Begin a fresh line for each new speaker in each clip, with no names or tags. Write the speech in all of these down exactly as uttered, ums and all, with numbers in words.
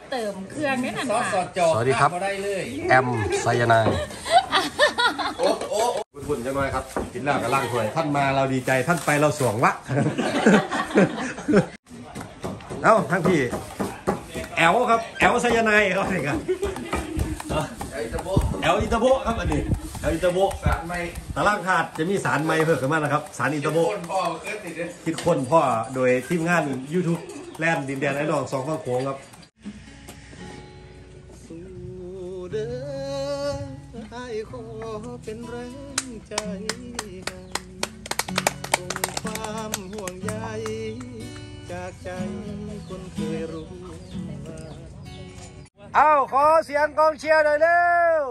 เติมเครื่องนี่นั่นค่ะ
สวัสดีครับแอมไซยาไนด์โอ้โอ้บุญๆจะน้อยครับกินแล้วกับล่างถวยท่านมาเราดีใจท่านไปเราสวงวะเอ้าทั้งพี่แอลครับแอลไซยาไนด์เขาเองครับแอลอิตาโบครับอันนี้แอลอิตาโบสารไม้ตะล่างขาดจะมีสารไม้เพิ่มขึ้นมานะครับสารอิตาโบคิดค้นพ่อโดยทีมงาน ยูทูบ แลนด์ดินแดนไอ้ดองสองฝั่งโขงครับเด้อให้ขอเป็นแรงใจส่งความห่วงใยจากใจคนเคยรู้เอาขอเสียงกองเชียร์หน่อยเร็ว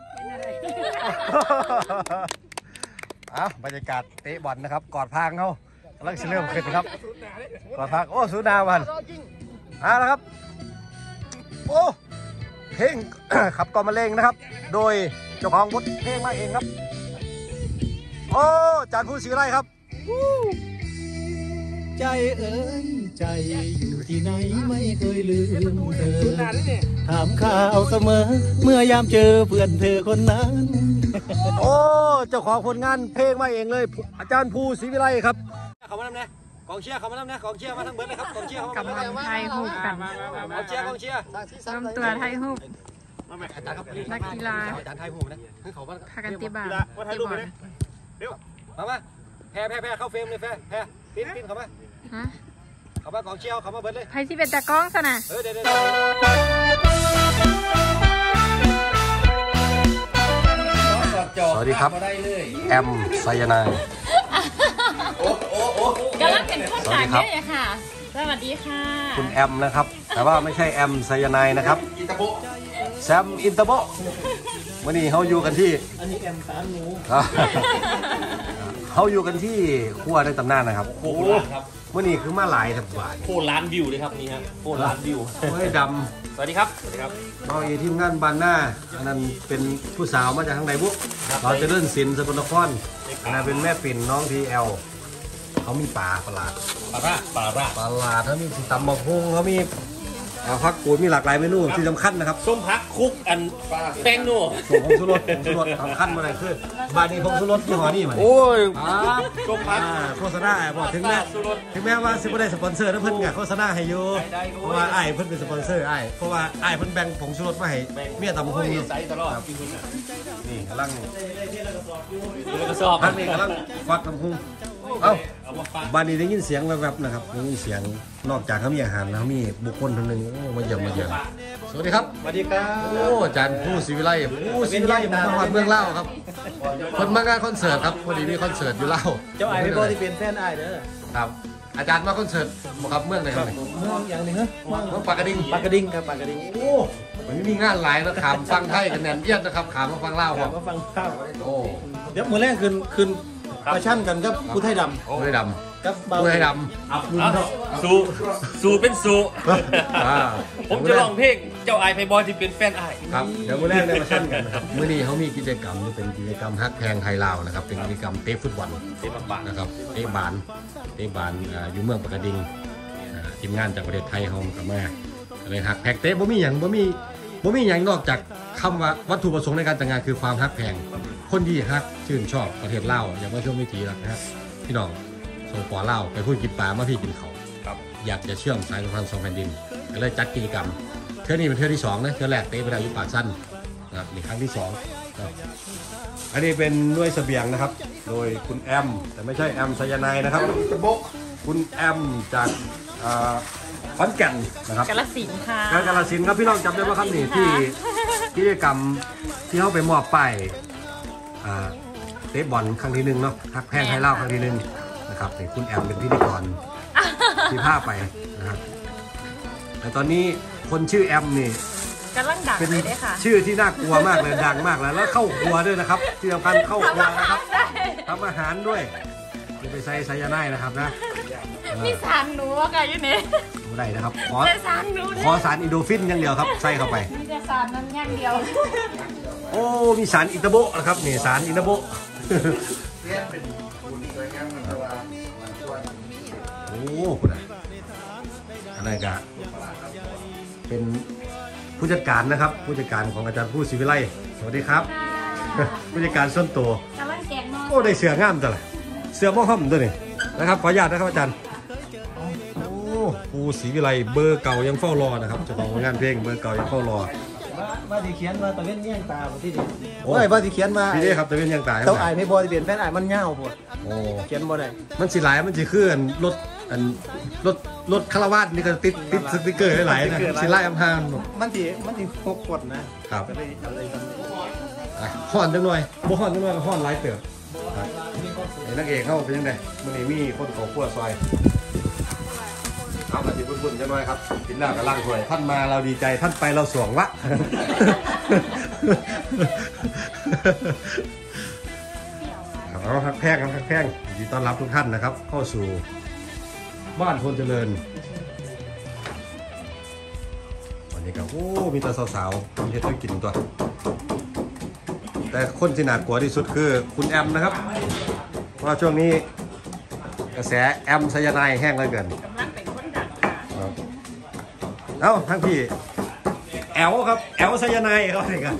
เอาบรรยากาศเตะบอลนะครับกอดพางเขากำลังเริ่มขึ้นครับกอดพางโอ้สุดาวันเอาละครับโอ้เพลง ขับกองมะเร็งนะครับโดยเจ้าของบทเพลงมาเองครับโอ้จานผู้ศรีไร่ครับ
ใจเอ๋ยใจอยู่ที่ไหนไม่เคยลืมเธอถามข่าวเสมอเมื่อยามเจอเพื่อนเธอคนนั้น
โอ้เจ้าของผลงานเพลงมาเองเลยอาจารย์ภูศรีวิไลครับเขามาทำนะกองเชียร์เขามาทำนะกองเชียร์มาทั้งเบิร์ดเลยครับกองเชียร์เขา
กำลังไทยฮูบกัน
กองเชียร์กองเชียร์
รวมตัวไทยฮูบนักกีฬา
อาจารย์ไทยฮูบนะ
พากันตีบาตีบอล
เร็วมามาแพ้แพ้แพ้เข้าเฟรมเลยแพ้แพ้ปิ้นปิ้นเข้ามาเข้ามากองเชียร์เขามาเบิร์ดเลย
ไพ่ที่เป็นตะก้องซะนะ
เออเดี๋ยวสวัสดีครับแอมไซยาไนด์
กำลังเป็นคนต่างเนี่ยค่ะสวัสดีค่ะ
คุณแอมนะครับแต่ว่าไม่ใช่แอมไซยาไนด์นะครับแซมอินเตอร์โบวันนี้เขาอยู่กันที่
อันนี้แอมสามหนู
เขาอยู่กันที่ครัวในตำนานนะครับ
โอ้โหครับ
วันนี้คือมาหลายทับหวาน
โคล้านวิวเลยครับนี่ฮะโคล้านวิว
เฮ้ยด
ำสวัสดีครับสวัสดีครับ
เราอยู่ทีมงานบานหน้าอันนั้นเป็นผู้สาวมาจากทางไหนบุ๊กเราจะเลื่อนสินสกลนครอันนั้นเป็นแม่ปิ่นน้องทีเอลเขามีป่าประหลาด
ปลาร่าปลาร่า
ประหลาดเขามีตำบักหุ่งเขามีพักกูดมีหลากหลายเมนูที่สำคัญนะครับ
ส้มพักคุกอันแป้งนัว
ส่วนผงชูรสผงชูรสสำคัญมาเลยคือบาดีผงชูรสยี่ห้อนี้มา
โอ้ยส้มพัก
โฆษณาบอกถึงแม้ถึงแม้ว่าซิบได้สปอนเซอร์นะเพิ่นไงโฆษณาให้อยู่เพราะว่าไอ้เพิ่นเป็นสปอนเซอร์ไอ้เพราะว่าไอ้เพิ่นแบ่งผงชูรสมาให้เมียตำบักหุ่งอยู่นี่กำลัง
กระสอบ
ท่านนี่กำลังฟักตำบักหุ่งเอ้าบ้านนี้ได้ยินเสียงแวบๆนะครับได้ยินเสียงนอกจากเขามีอาหารแล้วมีบุคคลคนหนึ่งมาเยี่ยมมาเยี่ยมสวัสดีครับ
สวัสดีครับ
โอ้อาจารย์ผู้ศรีวิไลผู้ศรีวิไลมาจังหวัดเมืองเล่าครับคนมางานคอนเสิร์ตครับพอดีมีคอนเสิร์ตอยู่เล่า
เจ้าไอ้ไม่บอกที่เป็นแฟนไอ้เด้อ
ครับอาจารย์มาคอนเสิร์ตครับเมืองไหนครับ
เมืองอย่างหนึ่งเหรอ
เมืองปากกระดิ่ง
ปากกระดิ่งครับปากกระดิ่ง
โอ้มันมีงานหลายนะขามฟังไทยกันแน่นเอียดนะครับขามมาฟังเล่าครับ
มาฟังเล่า
โอ้
เดี๋ยวมือแรกคืนคืนประชันกันกับผู้ไทยดำ
ผู้ไทยด
ำกับ
ผู้ไทยด
ำสูสูเป็นสูผมจะลองเพลงเจ้าไอไพบอลที่เป็นแฟนไอ
ครับเดี๋ยวมือแรกได้ประชันกันนะครับมื้อนี้เขามีกิจกรรมที่เป็นกิจกรรมฮักแพงไทยลาวนะครับเป็นกิจกรรมเตะฟุตบอล
เตะบาส
นะครับเตะบานเตะบานอยู่เมืองปากกระดิ่งทีมงานจากประเทศไทยเขากลับมาเลยฮักแพงเตะบ่มีอย่างบ่มีบ่มีอย่างนอกจากคำว่าวัตถุประสงค์ในการแต่งงานคือความฮักแพงคนที่ฮักชื่นชอบประเทศลาวอย่างว่าช่วงวิถีหลักนะครับพี่น้องส่งปอเล่าไปพูดกินปลามาพี่กินเขาอยากจะเชื่อมสายสัมพันธ์สองแผ่นดินก็เลยจัดกิจกรรมเที่ยวนี้เป็นเที่ยวที่สองนะเที่ยวแรกเตะไปแล้วอยู่ปากสั้นนะครับอีกครั้งที่สองอันนี้เป็นด้วยเสบียงนะครับโดยคุณแอมแต่ไม่ใช่แอมไซยาไนด์นะครับคุณแอมจากขอนแก่นนะครับ
กาฬสินธุ์ค่ะ
กาฬสินธุ์ครับพี่น้องจำได้ไหมครับนี่ที่กิจกรรมที่เขาไปมอบป้ายเตะบอลครั้งที่หนึ่งเนาะฮักแพงไทยเล่าครั้งที่หนึ่งนะครับนี่คุณแอมเป็นพิธีกรที่พาไปนะครับแต่ตอนนี้คนชื่อแอมนี่
กำลังดังเลยได้ค่ะ
ชื่อที่น่ากลัวมากเลยดังมากเลยแล้วเข้าครัวด้วยนะครับที่สำคัญเข้าครัวนะครับทำอาหารด้วยจะไปใส่ไซยาไนด์นะครับนะ
มีสารหนูว่าไงอยู่เนี่ย
ไม่ได้นะครับขอ
สารหนู
ขอสารอินโดฟินอย่างเดียวครับใส่เข้าไป
มีแต่สารนั้นอย่างเดียว
โอ้มีสารอินเตอร์โบนะครับนี่สารอินเตอร์โบโอ้คุณอะไรกันเป็นผู้จัดการนะครับผู้จัดการของอาจารย์ผู้ศิวิไลสวัสดีครับผู้จัดการส่วนตัว
กำลังแกงนอน
โอ้ได้เสืองามจังเลยเสือม่อห้อมตัวนี้นะครับขออนุญาตนะครับอาจารย์โอ้ผู้ศิวิไลเบอร์เก่ายังเฝ้ารอนะครับเจ้าของงานเพลงเบอร์เก่ายังเฝ้ารอ
ว่าที่เขียนว่าตะเวนเงี้ยงตาที่นี่โอ้ยว่าที่เขียนว่า
พี่ได้ครับตะเวนยังตาย
เต้าอายไม่บอลเปลี่ยนแฟนอายมันเงาปวด
โอ้
เขียนบ่ได้
มันสิหลายมันสิคืออันรถอันรถรถคาราวานนี่ก็ติดติดสติกเกอร์หลายๆนะสิไล่อำพาง
มันสิมันสิหกกดนะครับก็เลยอะไรกัน
อ่ะห่อนจังหน่อยบ่ห่อนจังหน่อยก็ห่อนหลายเติบครับไอ้นักเอกเข้าเป็นยังไงมื้อนี้มีคนเขาคั่วซอยเอากระติบุ่นๆจังหน่อยครับกินแล้วก็ล้างถ้วยท่านมาเราดีใจท่านไปเราสวงวะ เอาครับแพงครับแพงยินดีต้อนรับทุกท่านนะครับเข้าสู่บ้านคนเจริญวันนี้ก็โอ้มีแต่สาวๆทำเฮ็ดให้กินตัวแต่คนที่น่ากลัวที่สุดคือคุณแอมนะครับเพราะช่วงนี้กระแสแอมไซยาไนด์แห้งเหลือเกินกำลังเป็นคนดังค่ะเอ้าทั้งพี่แอลครับแอลไซยาไนด์เขาเนี่ยกัน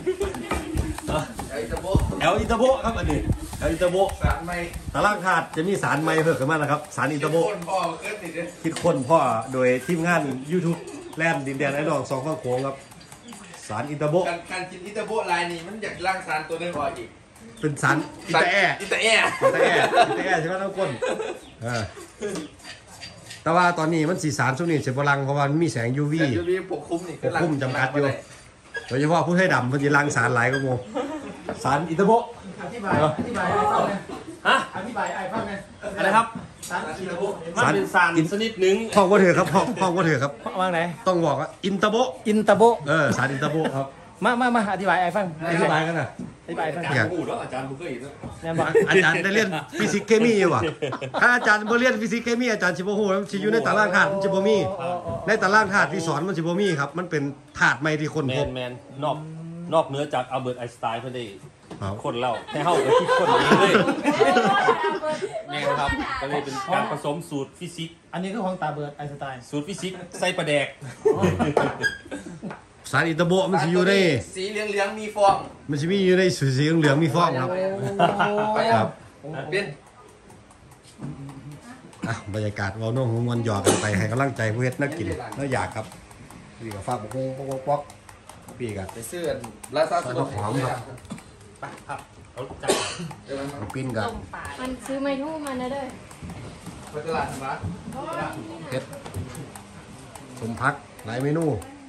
แอลอิตาโบครับอันนี้แอลอิตาโบสารไม้ตารางธาตุจะมีสารไม้เพิ่มขึ้นมานะครับสารอิตาโบคิดค้นพ่อโดยทีมงาน YouTube แลนด์ดินแดนไอ้ดองสองข้างโค้งครับสารอิตาโบ
การการกินอิตาโบลายนี้มันอยากล่างสารตัวนึงก่อนอีก
เป็นสารอิตาแอ
อิตาแอ
อิตาแออิตาแอใช่ไหมน้องก้นแต่ว่าตอนนี้มันสีสารช่วงนี้เสียพลังเพราะว่ามีแสง ยู วี
ยู วี ปกคลุมนี่
ปกคลุมจำกัดอยู่โดยเฉพาะผู้ให้ดำมันจะลังสารหลายก็โมสารอิตาโบ
อธิบายอธิบายไอ้ฟังไง
ฮะ
อธิบายไอ้ฟังไง
อะไรครับ
สารอิตาโบ
มันเป็นสารชนิดหนึ่ง
ห้องว่าเถื่อครับห้องห้องว่าเถื่อครับ
ว่างไหน
ต้องบอกว่าอินตาโบ
อินตาโบ
เออสารอินตาโบครับ
มามามาอธิบายไอ้ฟัง
อธิบายกันนะ
อธิบายฟัง
อาจารย์พูดว่าอาจารย์บุกเกอร์อีกแล้ว
แน่บอก
อาจารย์ได้เรียนฟิสิกส์เคมีอยู่ว่ะถ้าอาจารย์บ่เรียนฟิสิกส์เคมีอาจารย์ชิบโฮมันชิอยู่ในตารางธาตุมันชิบมีในตารางธาตุที่สอนมันชิบมีครับมันเป็นธาตุใหม่ที่คน
แม
พบ
นแมนนอกนอกเหนือจากอัลเบิร์ตไอน์สไตน์เพื่อนได้
ครับ
คนเล่าให้เข้ากับคิดคนเองเลยนี่นะครับก็เลยเป็นการผสมสูตรฟิสิกส์
อันนี้คือของตาเบิร์ดไอน์สไตน์
สูตรฟิสิกส์ใส่ประแดก
สารอินตาโบมันชิอยู่ใน
สีเหลืองเหลืองมีฟอง
มันชิมีอยู่ในสีสีเหลืองๆมีฟองครับครับ
เป็น
อ่ะบรรยากาศเราโน้มมวนหยอกกันไปให้กำลังใจผู้เฮ็ดนักกินน่าอยากครับพี่กับฟ้าบอกป๊อกป๊อกพี่กับ
ไปซื้อลาซา
ซอสหอมครับ
เขาจับ
น้ำปิ้นกับ
มันซื้อไม่ทู่มันนะเด้อ
ไปตลาดนะ
เฮ็ดสมพักหลายเมนู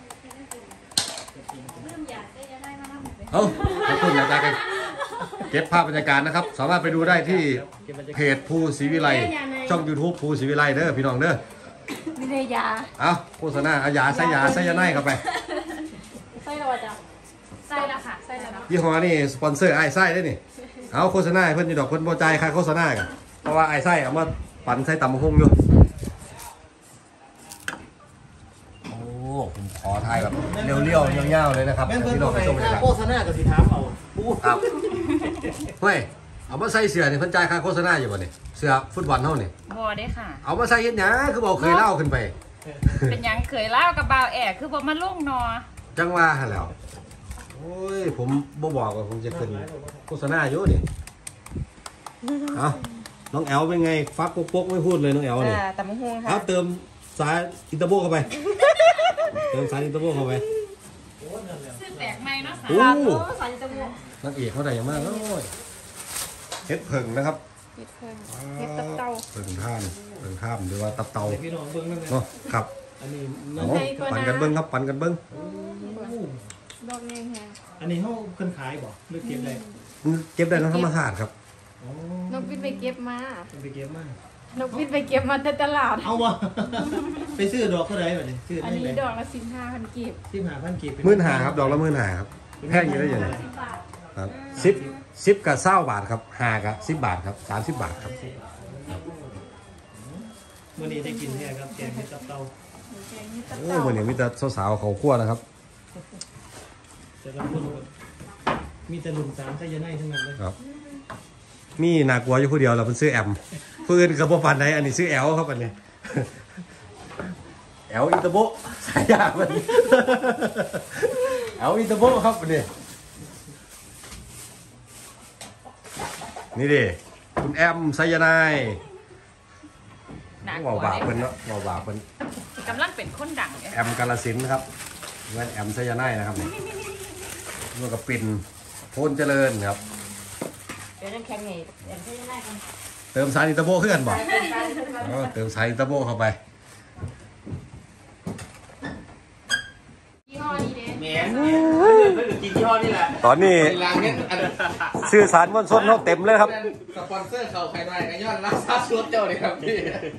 เอ้าขอบคุณอาจารย์กันเก็บภาพบรรยากาศนะครับสามารถไปดูได้ที่เพจภูศรีวิไลช่อง YouTube ภูศรีวิไลเด้อพี่น้องเด้อ
วิทยา
เอ้าโฆษณาเอายาใส่ยาใส่ยาไนเข้าไป
ใส่แล้วจ้ะใส่แล้วค่ะใส่แล้วเนาะ
ยี่ห้อนี่สปอนเซอร์ไอ้ไส้ได้นี่เอาโฆษณาให้เพิ่นอยู่ดอกเพิ่นบ่จ่ายค่าโฆษณากันเพราะว่าไอ้ไส้เอามาปั่นใส่ตำบักหุ่งอยู่โอ้ผมขอถ่ายแบบเรียวๆยาวๆเลยนะครับ
แม่นเพิ่น
พี่น้องไปชมบรรยากาศ
โฆษณากับสีถามเอา
ครับเฮ้ยเอามาใส่เสื้อนี่เพิ่นจ่ายค่าโฆษณาอยู่บ่นี่เสื้อฟุตบอลเฮานี่
บ่ได้ค่ะ
เอามาใส่เฮ็ดหยังคือบอกเคยเล่าขึ้นไป
เป็นหยังเคยเล่ากับบ่าวแอกคือบ่มาลงนอ
จังว่าหั่นแหล้วโอ้ยผมบ่บอกว่าผมจะขึ้นโฆษณาอยู่นี่เอาน้องแอลเป็นไงฟักปกๆไม่พูดเลยน้องแอลนี่
อ่าตำบักหุ่งค่ะ
เอาเติมสายอินเตอร์โบเข้าไป เติมสายอินเตอร์โบเข้าไป
ซื้อแปลกใหม่เนาะค่ะ
โอ้
ใส่จมูก
นักเอกเขาได้อย่างมากเลยเฮ็ดเผิงนะครับ
เห็ดเพิ่งเห็ดตับเต่า
เผิงท่านเผิงท่ามหรือว่าตับเตา
พี่น้องเบิ่งนั่นแหละ
เนาะครับ
อันนี้
เอาปั่นกันเบิ้งครับปั่นกันเบิ้ง
ดอกแงแฮง
อันนี้เฮาเพิ่นขายบ่หรือเก็บได้
เก็บได้ทั้งธรรมชาติครับ
อ๋อ
น้องพิดไปเก็บมา
เพิ่นไปเก็บมา
น้องพิดไปเก็บมาแต่ตลาด
เอาบ่ ไปซื้อดอกเท่าไหร่บัดนี้ซื้อ
อัน
ได้
นี้
ไหน
ดอกละสิบห้าพันกีบ
สิบห้าพันกีบ
หมื่นหาครับดอกละหมื่นหาครับแพงอยู่ได้ยังไงครับสิบสิบกับเศร้าบาทครับห้ากับสิบบาทครับสามสิบบาทครับ
มื้อนี้ได้กินแท้ครับแกงเห็ดตับเต่า
แกงเห็ดตับ
โอ้
เต่า
วันนี้มีแต่สาวๆเขาคั่วนะครับ
แต่ละคนมีแต่หนุ่มสามไซยาไนทั้งนั้นเลย
ครับ มีนากลัวอยู่ผู้เดียวเราเป็นซื้อแอมพื้นกับพวกปันไหนอันนี้ซื้อแอลครับอันนี้ แอลอินเตอร์โบสายยากมันเอาอินเตอร์โบครับนี่นี่ดิคุณแอมไซยาไนด์
หนัก
เบาบาเพิ่นเนาะเบาบาเพิ่น
กำลังเป็นคนดังเนี่ย
แอมกาลสินธุ์ครับเงินแอมไซยาไนด์นะครับนี่ร่วมกับปิ่นโพนเจริญครับ
เดี๋ยวนั่งแข่งไงเดี๋ยวให้ได้กัน
เติมสารอินเตอร์โบขึ้นบ่เติมสารอินเตอร์โบเข้าไป
ยี่ห้อนี้เด้
แหมไม่ถึงกินยี่ห้อนี่แหละ
ตอนนี้
ล้างเนี่ยอัน
ชื่อสารม้วนส้นเขาเต็มเลยครับ
สปอนเซอร์เขาใครหน่อยกันย้อนรักษาชุดเจ้าเลยครับพี่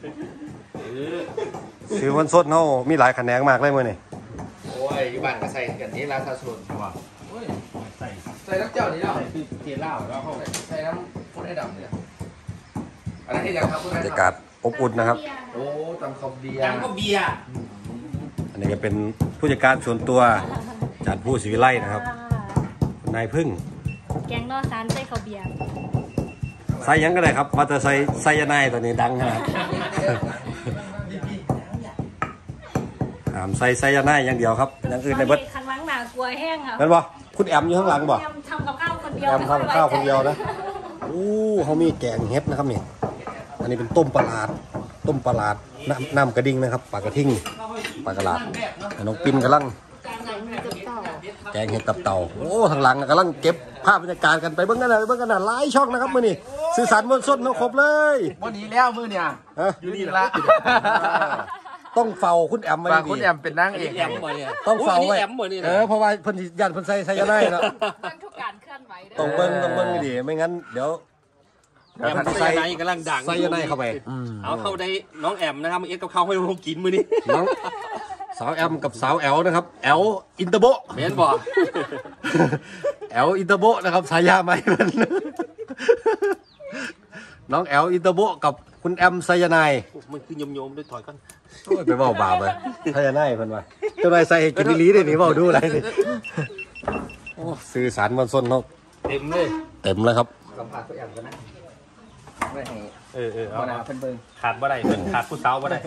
ชื่อม้วนส้นเขามีหลายแขนงมากเลยมื้อนี้
โอ้ยบ้านก็ใส่กันนี้รักษาชุดว่าโอ้ยใส่ใส่น้ำเจ้านี่เนาะคือเกลียวเหล้าแล้วเขาใส่น้ำพุทธให้ดำเนี่ยอันนั้นที่ยังครับพุทธ
บร
ให้
รยา
ดำ
กาศอบอุ่นนะครับ
โอ้ตำคอมเบียร์
จังก็เบียร์
อันนี้ก็เป็นผู้จัดการส่วนตัวจากผู้ศิวิไลนะครับคุณนายพึ่ง
แกงนอซานใส่ข้าวเบียร์
ใส่หยังก็ได้ครับว่าจะใส่ไซยาไนด์ตัวนี้ดังขนาดหามใส่ไซยาไนด์อย่างเดียวครับอย่างอื่นในเบิด
ข้างหลังหนากลัวแห้งครับ
นั่นบ่คุณแอมอยู่ข้างหลังบ่
แอมทำกับข้าวคนเดียว
แอมทำกับข้าวคนเดียวนะอู้เขามีแกงเห็ดนะครับนี่อันนี้เป็นต้มปลาหลาดต้มปลาหลาดน้ำน้ำกระดิ่งนะครับปลากระทิ่งปลากระหลาดน้องปิ้นกำลังแกงเห็ดตับเต่าโอ้ทางหลังกำลังเก็บภาพบรรยากาศกันไปเบิ่งกันนะไปเบิ่งกันนะหลายช่องนะครับมื้อนี้สื่อสารมวลชนเราครบเลย
วันนี้แล้วมือเนี่ย
ฮะ
อยู่นี่ละ
ต้องเฝ้าคุณแอมไว้
ฝาก
ดี
คุณแอมเป็นนางเอก
แอมบ่เนี่ย
ต้องเฝ้าไว้
แอมบ่เนี่ย
เออเพราะว่าเพิ่นสิยันเพิ่นใส่ใส่ยันได้เนาะ
เบิ่งทุกการเคลื่อนไหวเด้
ต้องเบิ่งต้องเบิ่งให้ดีไม่งั้นเดี๋ยว
แอมไซยาไนด์กำลังดัง
ใส่ยันได้เข้าไป
เอาเข้าได้น้องแอมนะครับเอ็ดกับข้าวให้เรากินมื้อนี้
น้องสาวแอมกับสาวแอลนะครับแอลอินเตอร์โบ
แม่นบ่
แอลอินเตอร์โบนะครับฉายาใหม่มันน้องแอลอินเตอร์โบกับคุณแอมไซยาไนด์
มันคือยมๆด้วยถอยกัน
โอ้ยไปเว้าบาปเลยไซยาไนด์เพิ่นว่าเจ้านายใส่ให้กินอีหลีได้นี่เว้าดูอะไรนี่โอ้สื่อสารมวลชนเนาะ
เต็มเลย
เต็มแล้วครับ
สัมผัสคุณแอมกันนะไม่ให้
เออเออเอา
บนาเพิ่นเบิ่ง
ขาดบ่ได้เพิ่นขาดผู้สาวบ่ได้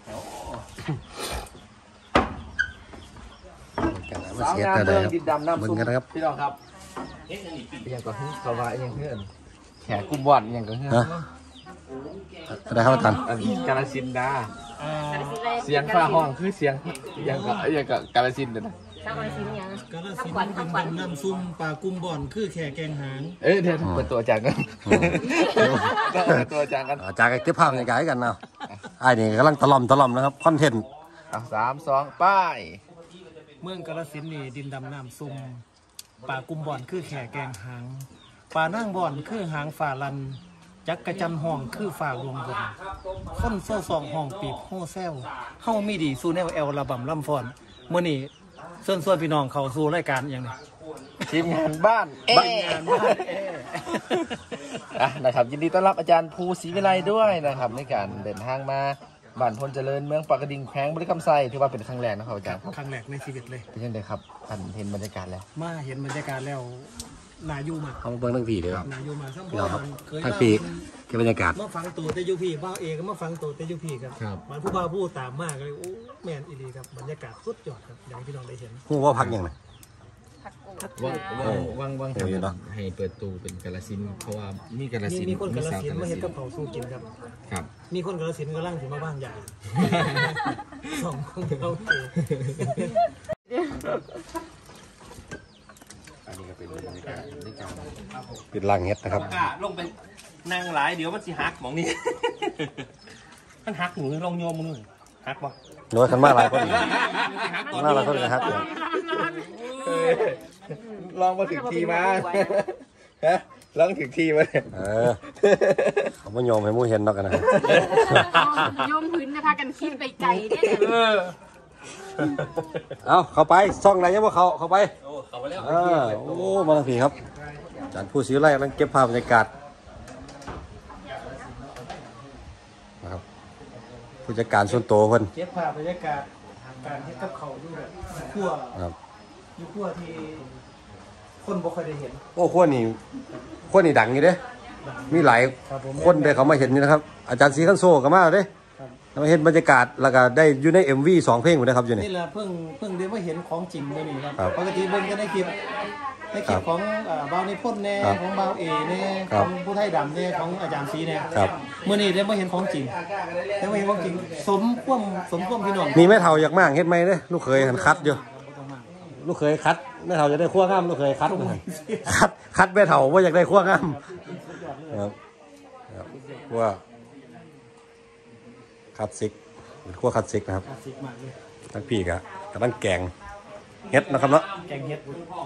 สาวงามเมืองดินดำน้ำ
มึง
ซุป
กันนะครับ
พี่น้องครับยังก็ฮึเขาว่ายังเพื่อนแขกกุมบอลยังก็ฮึ
ฮะได้ครับท่าน
กาลสินดาเสียงฟ้าห้องคือเสียงยังก็ยังก็กาลสินเด้อนะ
ข้าวอะไรสิเนี่ย
กาลสินธุ์เป็นดำน้ำซุ่มปลากุ้งบ่อนคือแข่แกงหาง
เอ้ยเดี๋ยวเปิดตัวอาจารย์กันก็เปิดตัวอาจารย์กัน
อาจากเก็บภาพในกายกันนะไอ้นี่กำลังตะล่อมตะล่อมนะครับคอนเทนต์
อ่ะสามสองป้าย
เมืองกาลสินธุ์นี่ดินดำน้ำซุ่มปลากุ้งบ่อนคือแข่แกงหางปลานั่งบ่อนคือหางฝ่าลันจักกระจันห้องคือฝ่าลวงบนคนโซ่ซองห้องปีบโฮแซวเฮามีดีสู้แนวแอลระบำล่ำฟอนเมื่อนี้ส่วนส่วนพี่น้องเขาสู่รายการอย่างนี้
ทีมงานบ้านเอ๊
บ้านงานบ้านเอ๊ะ
อ่ะนะครับยินดีต้อนรับอาจารย์ภูศรีวิไลด้วยนะครับในการเดินทางมาบ้านพลเจริญเมืองปากกระดิ่งแพงบริคำไซถือว่าเป็นครั้งแรกนะครับอาจารย์ครับ
ครั้งแรกในชีวิตเลย
เป็นยังไงครับท่านเห็นบรรยากาศแล้ว
มาเห็นบรรยากาศแล้วนายูมาก
เขามาเบิ้งทั้งผีเลยครับ
นายูมาซ้ำ
พี่
พ่
น้
อ
องครับ
มันเคย
ทั้ง
เล่า
ปีเก็บบรรยากาศ
มาฟังตัวเตยูพีบ้าวเอกก็มาฟังตัวเตยูพีครับ
ครับ
มันผู้บ่าวผู้ตามมากเลยโอ้แมนอีรีครับบรรยากาศสุดยอดครับอยากให้พี่น้องได้เห็น
พูดว่าพักยังไง
ผักกูด
ว่าง
นะ
ว่างว่าง
โอ้ยเนาะ
ให้เปิดตูเป็นกาลสินธุ์เพราะว่านี่กาล
มี
สินธุ์
มีคนกาล
สาว
สินธุ์มาเห็นกับเผาสู้กินครับ
ครับ
มีคนกาลสินธุ์กำลังถึงมาบ้างใหญ่ สองคนเขาเจอ
อันนี้ก็เป็นบรรยากาศในการ
ปิดลังเฮ็ดนะครับ
กล้าลงไปนั่งหลายเดี๋ยวมันสิหักหมองนี้ มันหักหนูลองโยมมึงหักบ่
โน้ยขันมาหลายคน
หักก่อน
มาหลายคนนะครับเดี๋ยว
ลองมาถึงทีมาฮะลองถึงทีมา
เออเขาไม่ยอมให้หมูเห็นนอกกันนะ
โยมพื้นนะพากันคิดไปไกลได้เลย
เออ
เอาเข้าไปซ่องไหนยังว่าเขาเข้าไป
โอ้เข้าไปแล้ว
อ่าโอ้มาทั้งผีครับอาจารย์ผู้ซื้อไร่กำลังเก็บภาพบรรยากาศนะครับผู้จัดการส่วนตัวเพิ่น
เก็บภาพบรรยากาศการเฮ็ดกับเขาวอยู่แบบขั้ว
ครับ
อยู่ขั้วที่คนบ่ค่อยได้เห็น
โอ้ขั้วนี่ขั้วนี่ดังอยู่เด้มีหลาย
ครับผม
คนเด้เขามาเห็นนี่นะครับ อาจารย์ศรีขันโซก็มาเด้
ครับ
เราเห็นบรรยากาศแล้วก็ได้อยู่ใน เอ็ม วี สองเพลงหมดนะครับอยู่นี่
นี่แหละเพิ่งเพิ่งได้มาเห็นของจริงเลยนี่ครับ
ครับ
ปกติเบิ่งก็ได้คลิปในคลิปของอ่าบ่าวนิพนธ์แน่
ครับ
ของบ่าวเอแน่
ครั
ข
บ
องผู้ไทยดำแน่ของอาจารย์ซีแน่
ครับ
เมื่อนี้ได้มาเห็นของจริงได้มาเห็นของจริง สมความสมความพี่น้อง
มีแม่เฒ่าอยากมากเฮ็ดไหมเด้ลูกเคยหันคัดอยู่ลูกเคยคัดแม่เฒ่าจะได้ขั้วงามลูกเคยคัดคัดคัดแม่เฒ่าว่าอยากได้ขั้วงามครับครับขั้วคัดซิกเป็นขั้วคัดซิกนะครับ
คลาสสิกมากเลย
ทั้งพี่กะกำลังแกงเฮ็ดนะครับเนาะ
แกงเฮ็ด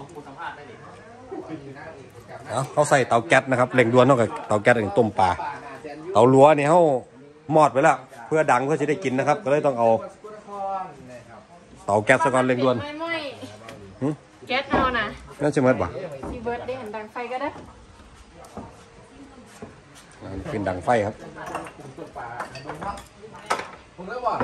เอาเขาใส่เตาแก๊สนะครับเร่งด่วนเท่ากับเตาแก๊สอย่างต้มปลาเตาลัวนี่เขามอดไว้แล้วเพื่อดังเพื่อจะได้กินนะครับ ก็เลยต้องเอาเตาแก๊สซะก่อนเร่งด่วน
ไม่ไม่
หึ
แก๊สเอานะ
นั่นใช่ไหมบ่
ซีเบิร์ดได้เห็นดังไฟก็ได้
เป็นดังไฟครับ
ผมเลยว่า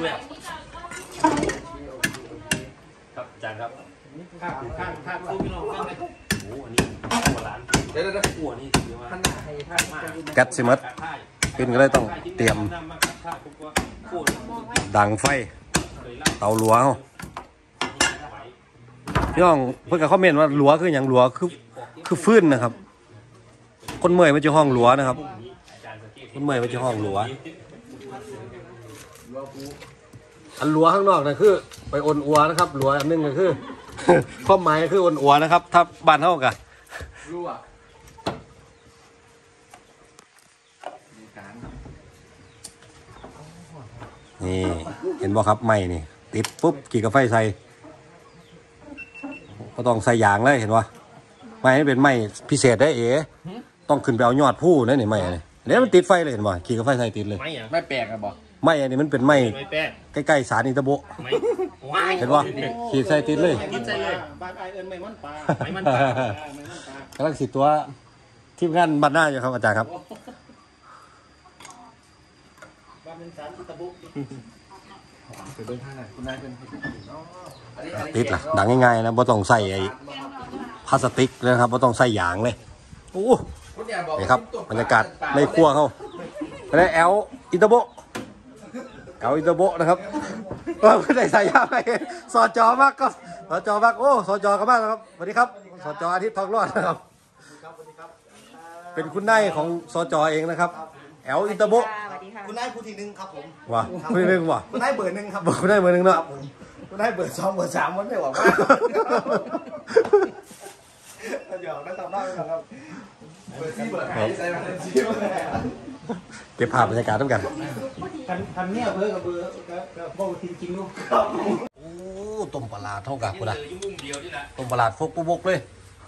ครับอาจารย์ครับ
ข้างข้างข้างสู้พี่น้องฟังเลย
โอ้อันนี้หัวร้าน
เดี๋ยวเดี๋ยว
หัวนี่ถือว่า
ท่านหน้าให้ท่านมา
แก๊สซิมัสเป็นก็เลยต้องเตรียมดังไฟเตาหลัวเขาพี่น้องเพื่อนก็คอมเมนต์ว่าหลัวคืออย่างหลัวคือคือฟื้นนะครับ คนเมื่อยมันจะห้องหลัวนะครับคนเมื่อยมันจะห้องหลัวอันหลัวข้างนอกนะคือไปอ่อนอัวนะครับหลัวอันนึงก็คือ ความหมายคืออ่อนอัวนะครับถ้าบ้านเท่ากัน
รู้อ่ะ
นี่เห็นบ่ครับไม้นี่ติดปุ๊บกี่กาไฟใส่ก็ต้องใส่ยางเลยเห็นบ่ไม้นี่เป็นไม้พิเศษได้เอ๋ต้องขึ้นไปเอายอดผู้นั่นนี่ไม้นี่เนี่ยมันติดไฟเลยเห็นบ่กี่กาไฟใส่ติดเลย
ไม่อะ
ไม่แปลกอะบอก
ไม้อันนี้มันเป็นไม้
ไม่แป้ง
ใกล้ๆสารอินทโบะ
ไม่ว้าย
เห็นบ่ขีดใส่ติดเลย
กินใจเลย
บ้านไอเอิญไม่มันปลา
ไม่มันปลา
ไม่มันปลาก
ำลังสิตัวทีมงานบัดหน้าอยู่ครับอาจารย์ครับ
บ้านเป็นสารตะบุ
ไปเบิ้งท่าไหนคุณนายเป็น
ติดล่ะดังง่ายๆนะบ่ต้องใส่ไอ้พลาสติกเลยครับบ่ต้องใส่ยางเลยโอ้นี่ครับบรรยากาศในครัวเขาและแอลอินเตอร์โบแอลอินเตอร์โบนะครับเออไม่ได้ใส่ยางไปสอจอมากก็สอจอมากโอ้สอจอกันมากนะครับสวัสดีครับสอจออาทิตย์ทองรอดนะครับเป็นคุณนายของสอจอเองนะครับแอลอินเตอร์โบ
คุณนายผู้ที่หนึ่งครับผม
ว่ะคุณนายหนึ่งว่ะ
คุณนายเบอร์หนึ่งครับ
คุณนายเบอร์หนึ่งเนาะ
คุณนายเบอร์สองเบอร์สามมันไม่หวังมากเดี๋ยวได้ตามได้ไหมครับ
เปิดที่เปิดไหนใส่มาเลยที่เปิด
เก็บภาพบรรยากาศด้วยกัน
คันคันเนี่ยเบอร์กับเบอร์กับกับโบจริงจริงลูก
โอ้ต้มปลาเท่ากับกู
เล
นะ
ยยุ่งมุมเดียวนี่แหละ
ต้มปลาฟกปุ๊บกเลย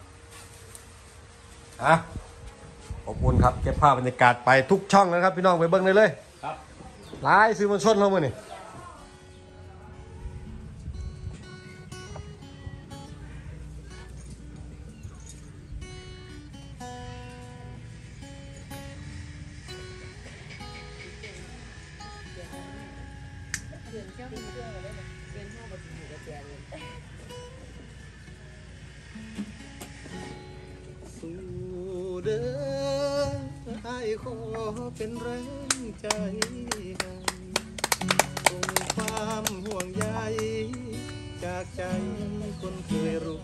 อ่ะขอบคุณครับเก็บภาพบรรยากาศไปทุกช่องนะครับพี่น้องไปเบิ้งเลยเลยครับไลฟ์ซื้อมันชนเราเมื่อนี่เด้อไอ้ขอเป็นแรงใจส่งความห่วงใยจากใจคนเคยรู้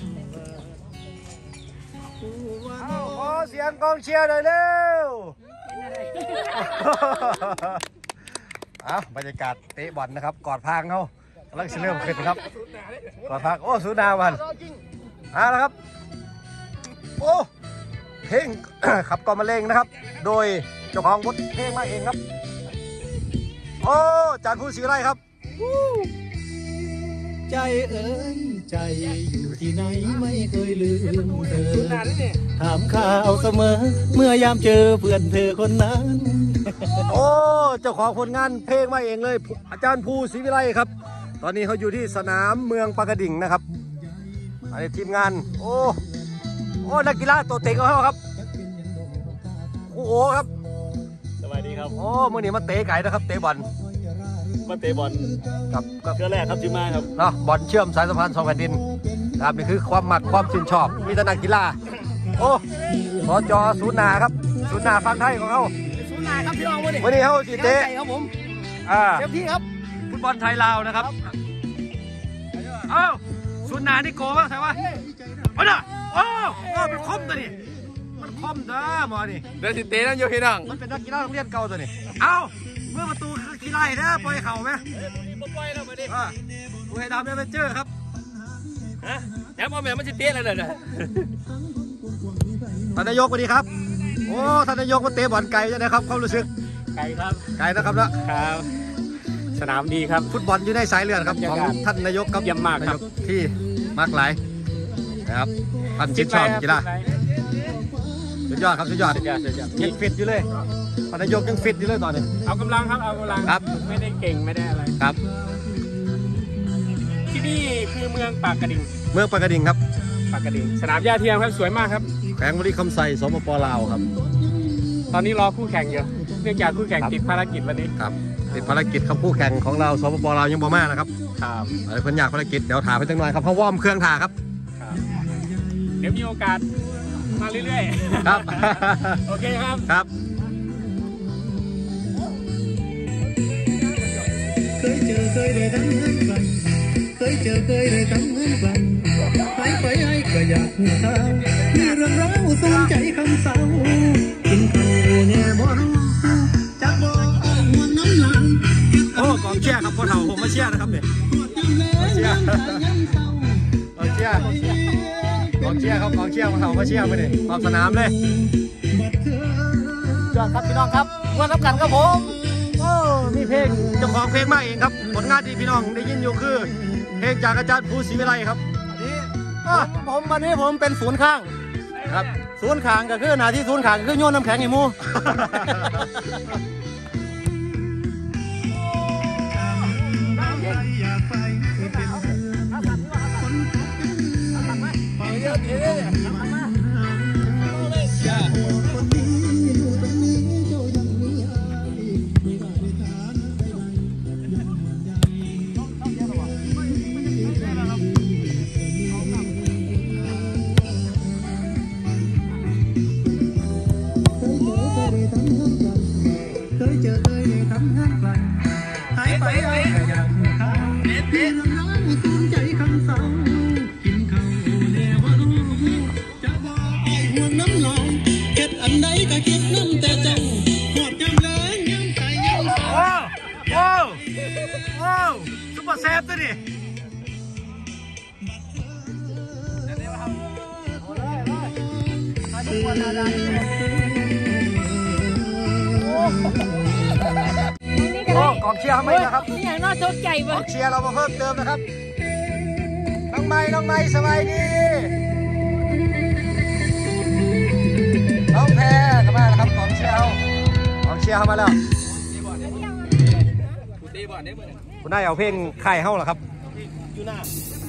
ว่าขอเสียงกองเชียร์หน่อยเร็วเอาบรรยากาศเตะบอลนะครับกอดพางเขากำลังเริ่มขึ้นครับกอดพางโอ้สุดาวันเอาละครับโอ้เพลง ขับกอมะเร็งนะครับโดยเจ้าของบทเพลงมาเองครับโอ้จานผู้ศรีไร่ครับใจเอ๋ยใจอยู่ที่ไหนไม่เคยลืมเธอถามข่าวเสมอเมื่อยามเจอเพื่อนเธอคนนั้นโอ้เจ้าของผลงานเพลงมาเองเลยอาจารย์ภูศรีวิไลครับตอนนี้เขาอยู่ที่สนามเมืองปากกระดิ่งนะครับอันนี้ทีมงานโอ้โอ้นักกีฬาตัวเต็งของเขาครับโอ้โหครับ
สวัสดีครับ
โอ้มื่อนี้มาเตะไก่นะครับเตะบอล
มาเตะบอล
ครับกับ
เชื่อแรกครับที่มาครับ
เนาะบอลเชื่อมสายสัมพันธ์สองแผ่นดินครับนี่คือความหมักความชื่นชอบมีแต่นักกีฬาโอ้สจศูนย์นาครับศูนย์นาฟังไทยของเขา
ศูนย์นายครับพี่น้องวันนี้
วันนี้เขาจีเตะ
ครับผม
เอ่า
เต็มที่ครับ
ฟุตบอลไทยลาวนะครับเอ้าสุนนานี่โกบ้างใช่ปะเอาน่ะโอ้โอ้มันคมตัวนี้มันคมจ้าหมอนี่
เดี๋ยวสิเตะนั่นอยู่พี่น้อง
มันเป็นนักกีฬาโรงเรียนเก่าตัวนี้เอ้าเมื่อประตูกีฬาเนี่ยปล่อยเข่าไหมปล่อยแล้วมาดิกูให้ดำเนี่ยไปเจอครับ
ฮะแล้วพ่อแม่มันจะเตะอะไรเนี่ย
ท่านนายกสวัสดีครับโอ้ท่านนายกมาเตะบอลไกลจะได้ครับความรู้สึก
ไก่ครับ
ไกลนะครับนะครับ
สนามดีครับ
ฟุตบอลอยู่ในสายเลือดครับของท่านนายกครับ
เยี่ยมมากครับ
นยที่มากหลายนะครับท่านชื่นชอบกีฬาสุดยอดครับสุดยอดยังฟิตอยู่เลยท่านนายกยังฟิตอยู่เลยตอนนี้
เอากำลังครับเอากำลัง
ครับ
ไม่ได้เก่งไม่ได้อะไร
ครับ
ที่นี่คือเมืองปากกระดิ่ง
เมืองปากกระดิ่งครับ
ปากกระดิ่งสนามหญ้าเทียมครับสวยมากครับ
แขวงบริคำไซสปปลาวครับ
ตอนนี้รอคู่แข่งอยู่เนื่องจากคู่แข่งติดภารกิจวันนี้
ครับติดภารกิจครับคู่แข่งของเราสปปลาวยังบ่มานะครับ
ครับ
อะไรเพิ่นอยากภารกิจเดี๋ยวถามไปตั้งหน่อยครับเพราะว่อมเครื่องถ่าครับ
เดี๋ยวมีโอกาสมาเรื่อยๆ
ครับ
โอเคครับ
ครับ
เคยเจอเคยได้ทำงานกันเคยเจอเคยได้ทำงานกันหายไปไอ้ก็อยากหูเท้ามีเรื่องราวสูงใจคำเศร้ากินข้าวแน่บ่รู้จักบ่อ้อมห่วงน้ำลาย
โอ้กองเชียร์ครับพ่อเฒ่าผมมาเชียร์นะครับเนี่ยเชียร์กองเชียร์กองเชียร์ครับกองเชียร์พ่อเฒ่ามาเชียร์ไปเลยขอบสนามเลย
ยอดครับพี่น้องครับวันรับกันครับผมโอ้มีเพลง
เจ้าของเพลงมาเองครับผลงานที่พี่น้องได้ยินอยู่คือเพลงจากอาจารย์ภูศรีวิไลครับ
ผมผมวันนี้ผมเป็นศูนย์ข้าง
ครับ
ศูนย์ข้างก็คือหน้าที่ศูนย์ข้างก็คือโยนน้ำแข็งให้หมู
เคยเจอเคยได้ทำงานกันหายไปไอ้ก็อยากหูเท้ามีเรื่องราวสูงใจคำเศร้ากินข้าวแน่บ่รู้จะบ่อ้อยห่วงน้ำลายเฮ็ดอันใดก็คิดน้ำแต่เจ้าหอดยามแลงยามใส่ยามเศร้า
โอ้โอ้โอ้ซุปเปอร์เซฟตัวนี้โอ้กองเชียร์เขาไม่นะครับ
อย่างน่าสนใจ
ก
เบิ่
อง งเชียร์เรามาเพิ่มเติมนะครับน้องไม้น้องไม้สบายดีน้องแพรเข้ามาแล้วครับกองเชียร์เขากองเชียร์เข้ามาแล้วคุณนายเอาเพลงค่ายเฮ้าเหรอครับอยู่หน้า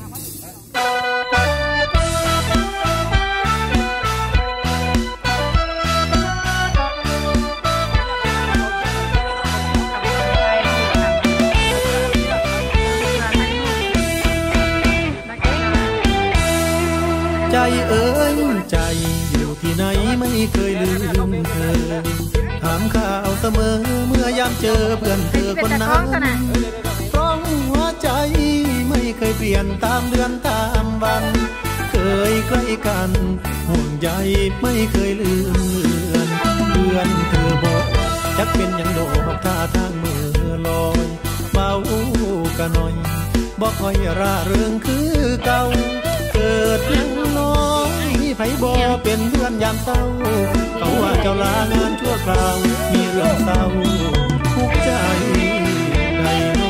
ใจเอ๋ยใจอยู่ที่ไหนไม่เคยลืมเธอถามข่าวเสมอเมื่อยามเจอเพื่อนเธอคนนั้นเพราะหัวใจไม่เคยเปลี่ยนตามเดือนตามวัน เคยใกล้กันห่วงใยไม่เคยลืมเลือนเพื่อนเธอบอกจักเป็นอย่างโดดท่าทางมือลอยเบากันหน่อยบอกคอยร่าเริงคือเก่าเกิดยังน้อยไผบ่เป็นเพื่อนยามเศร้าเขาว่าเจ้าลางานชั่วคราวมีเรื่องเศร้าทุกใจใดน้อ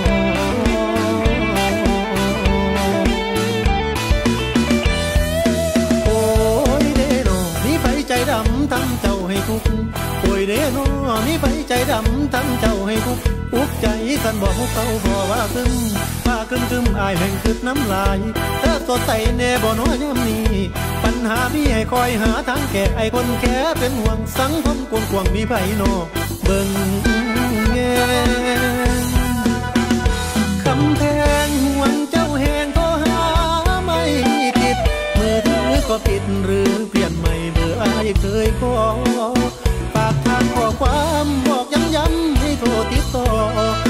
โอ้ยเด้อมีไผใจดำทำเจ้าให้ทุกข์โอ้ยเด้อมีไผใจดำทำเจ้าให้ทุกข์อุกใจสันบอกมุกเขาพอว่าซึมว่าคึมคึมอายแห่งคืดน้ำลายเธอสดใสแน่บ่น้อยยามนี้ปัญหามีให้คอยหาทางแก้ไอคนแค่เป็นห่วงสังคมกวนกวางมีไผนอเบิ่งแงคำแพงห่วงเจ้าแหงโทรหาไม่ติดมือถือก็ปิดหรือเปลี่ยนใหม่เบอร์อายเคยขอฝากทางข้อความบอกย้ำๆให้โทรติดต่อ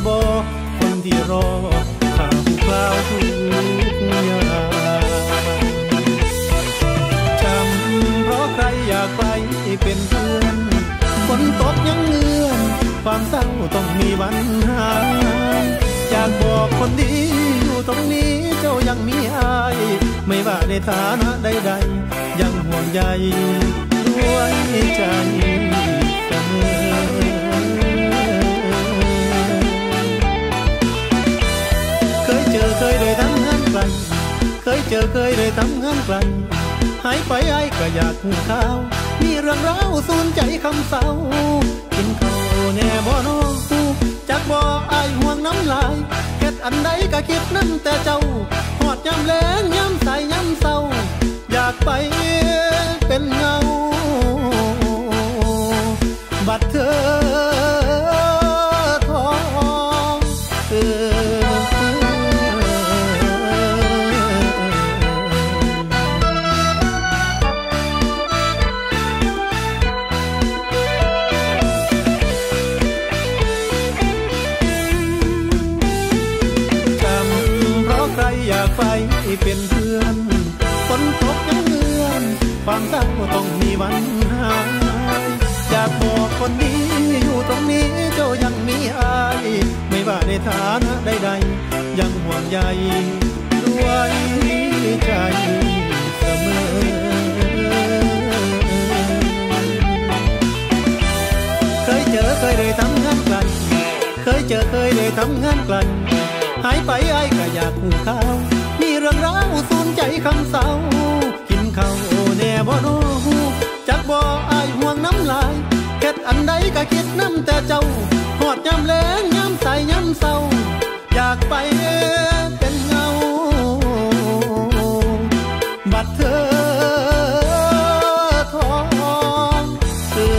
บ่คนที่รอข่าวคราวทุกอย่างจำเพราะใครอยากไปเป็นเพื่อนฝนตกยังเงื่อนความเศร้าต้องมีวันหายอยากบอกคนดีอยู่ตรงนี้เจ้ายังมีอายไม่ว่าในฐานะใดๆยังห่วงใยด้วยใจเสมอเคยเจอเคยได้ทำงานไกลเคยเจอเคยได้ทำงานไกลหายไปไอ้ก็อยากหูข่าวมีเรื่องราวสูญใจคำเศร้ากินข้าวแน่บ่น้องจักบ่อายห่วงน้ำลายเฮ็ดอันใดก็คิดนั่นแต่เจ้าหอดยามแลงยามใส่ยามเศร้าอยากไปเป็นเงาบัดเธอท้องเออยากไปเป็นเพื่อนฝนตกยังเงื่อนความเศร้าต้องมีวันหายอยากบอกคนดีอยู่ตรงนี้เจ้ายังมีอายไม่ว่าในฐานะใดๆยังห่วงใยด้วยใจเสมอเคยเจอเคยได้ทำงานไกลเคยเจอเคยได้ทำงานไกลหายไปไอ้ก็อยากหูข่าวมีเรื่องราวสูญใจคำเศร้ากินข้าวแน่บ่น้องจักบ่อายห่วงน้ำลายเฮ็ดอันใดก็คิดน้ำแต่เจ้าหอดยามแลงยามใส่ยามเศร้าอยากไปเป็นเงาบัดเธอท้องเอ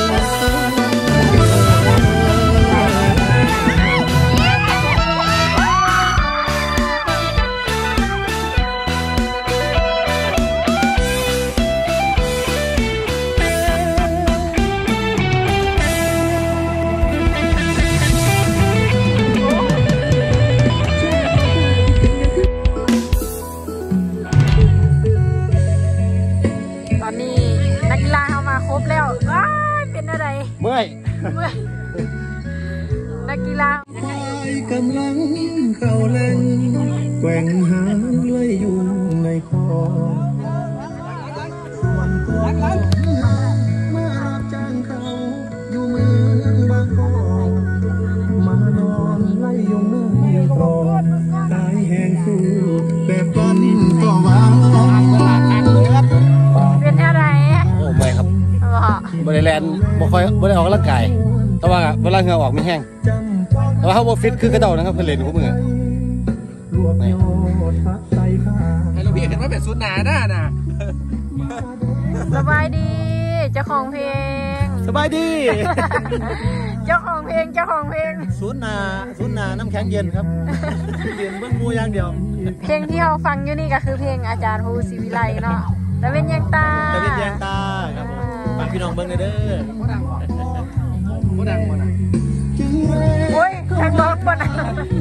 เมื่อยนักกีฬากำลังเข้าเล่นแกว่งหางเลยอยู่ในคอส่วนตัวมารับจ้างเขาอยู่เมืองบางกอกมานอนไล่ยงเนื่องตรอกตายแห้งสู้แบบก้อนต่อมาเป็นอะไรโอ้ไม่ครับบริแลนบ่ค่อยบริออกกำลังกายแต่ว่าเวลาเหงื่อออกไม่แห้งแต่ว่าเขาบ่ฟิตคือกระเดานะครับเพื่อนเล่นคู่มือให้เราพี่เห็นว่าเป็นสุดหนาหน้าน่ะ
สบายดีเจ้าของเพลง
สบายดี
เจ้าของเพลงเจ้าของเพลง
สุดหนาสุดหนาน้ำแข็งเย็นครับเย็นเบื้องมูอย่างเดียว
เพลงที่เราฟังอยู่นี่ก็คือเพลงอาจารย์ภูศิวิไลเนาะแต่เป็นยังตา
แต่เป็นยังตาครับฝากพี่น้องเบิ้งเด้อโคดังโคดังโคดัง
โอ้ยทางร้องบ่นะ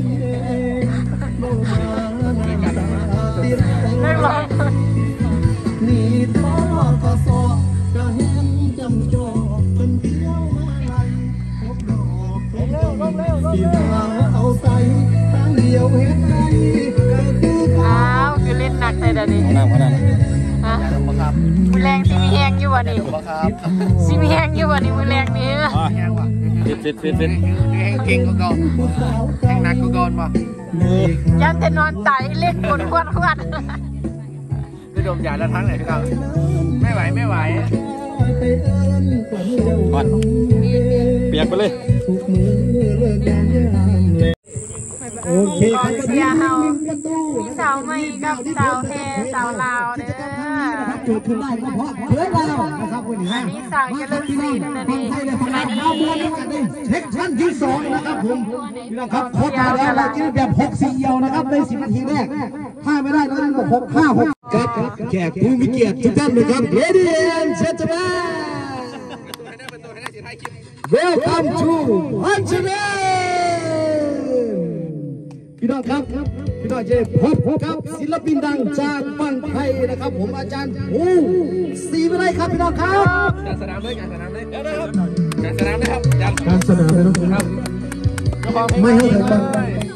นักร้อง
นี่ท้อก็สอก็เห็นจำจอกเป็นเที่ยวมาไล่พบดอกเร็วเร็วเร็วเอาใส่ทางเดียวเห็นไงก็คือ
อ้าวคือเล่นหนักเลยเดี๋ยวนี้
น้ำเขาดัง
ฮะมือแรงซีมีแหงอยู่วะนี่ซีมีแหงอยู่วะนี่มือแรงนี้
ฟิตฟิตฟิตฟิต
แห้งเก่งก็ก่อนแห้งหนักก็ก่อนป่ะ
ยันแต่นอนไตเล่นกดขวดขวด
จะดมยาแล้วทั้งไหนพี่เราไม่ไหวไม่ไหว
ก่อนเปียกไปเลย
โอเคครับเสียเฮามีสาวใหม่กับสาวแท้สาวลาวเด้อ
จุดขึ้นได้ก็เพราะเพื่อนเรานะครับคุณฮะ
มีสาวเจริญศรีนั่นเอง
มาดีเช็คชั้นที่สองนะครับผมพี่น้องครับโคตรมาแล้วเราจะแบบหกสี่เอียวนะครับในสิบนาทีแรกถ้าไม่ได้เราจะบอกหกห้าหกครับแขกผู้มีเกียรติทุกท่านเลยครับ Ladies and gentlemen Welcome to Huntsville
พี่น้องครับพี่น้องจะพบกับศิลปินดังจากบ้านไทยนะครับผมอาจารย์โอ้ศรีวิไลครับพี่น้องครับการสนามเลยการสนามเลยเดี๋ยวนะครับการสนามนะครับการสนามเลยนะครับไม่ให้ถึงบ้าน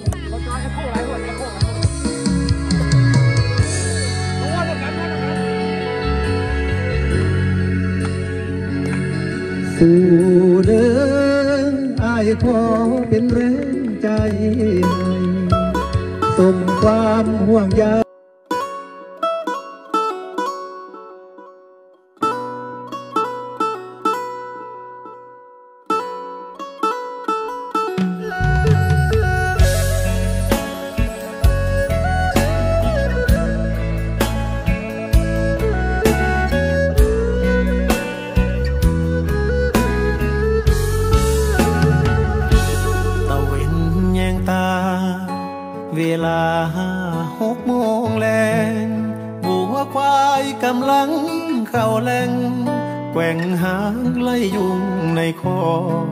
สู่เดินอายขอเป็นแรงใจส่งความห่วงใยเวลาหกโมงแลงวัวควายกำลังเข้าแหล่งแกว่งหางไล่ยุงในคอ